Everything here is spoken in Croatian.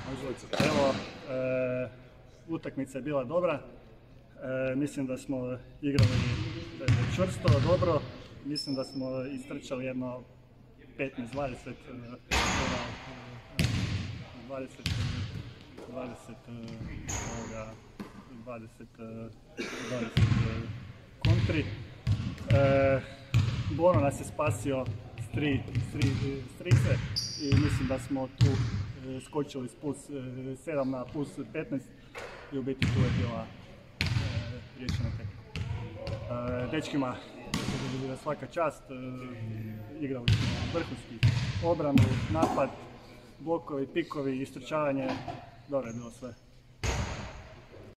Evo, utakmica je bila dobra. Mislim da smo igrali čvrsto, dobro. Mislim da smo istrčali jedno 15-20 kontri. Bono nas je spasio s tri strise i mislim da smo tu skočili s plus 7 na plus 15 i u biti tu je bila riješena tekma. Dečkima svaka čast, igrali smo vrhunski obranu, napad, blokovi, pikovi, istrčavanje, dobro je bilo sve.